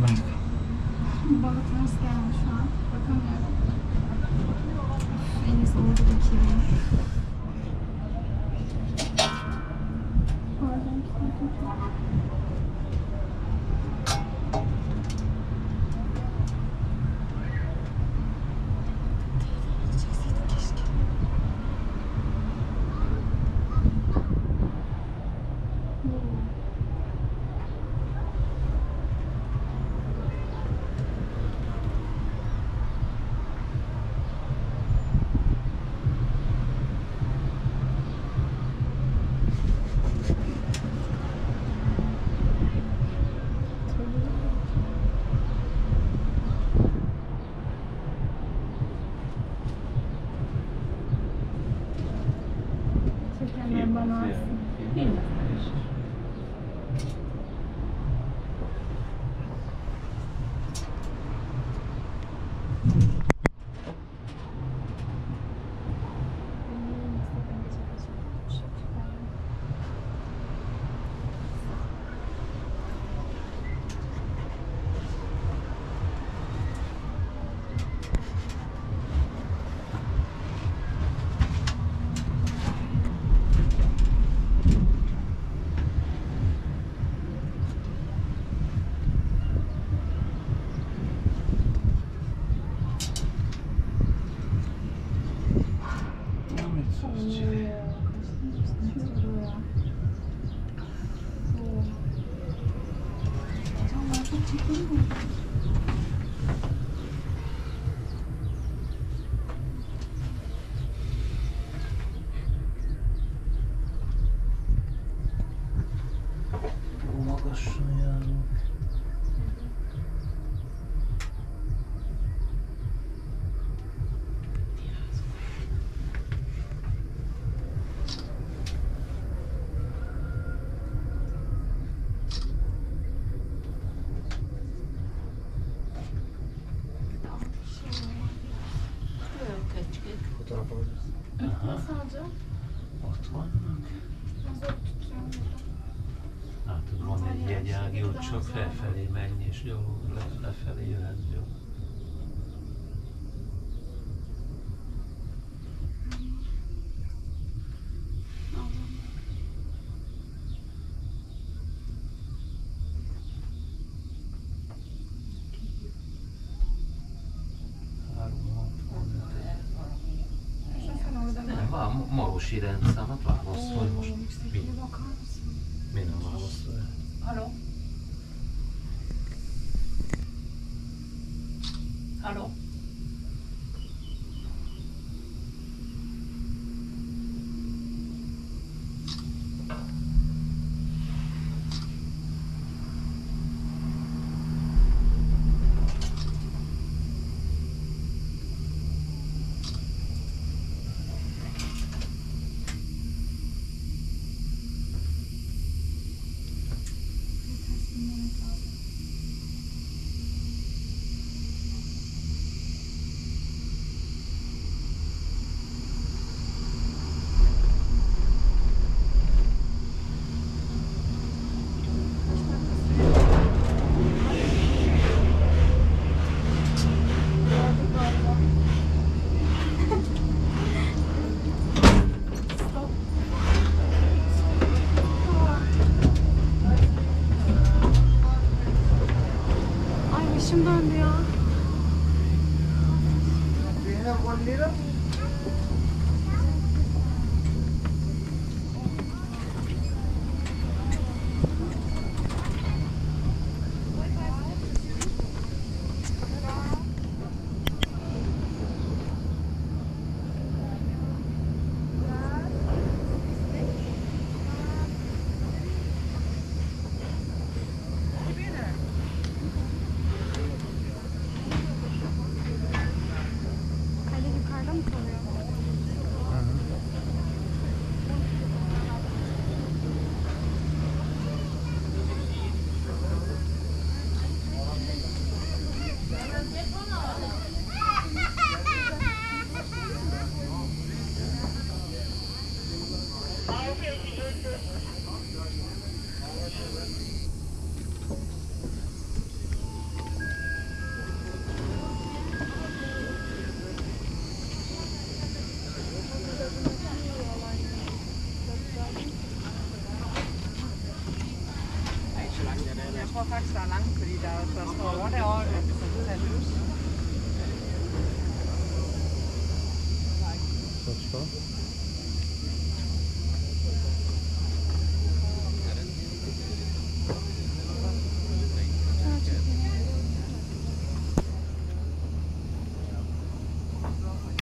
Bana ters geldi şu an. Bakamıyorum. En iyisi orada bakayım. Pardon. Çekenler bana alsın. Fotoğraf alabilirsin. Nasıl alacağım? Ottoman. Zor tutuyorum. Látod, van egy jegyági, ott csak felfelé menj, és jó, lefelé jöhet, jó. Van marosi rendszámot válaszol, hogy most mi nem válaszol. Halló? Halló? Başım döndü ya. Kale yukarıda mı tror faktisk, der er langt, fordi der står også derovre, at du kan tage løs. Počko.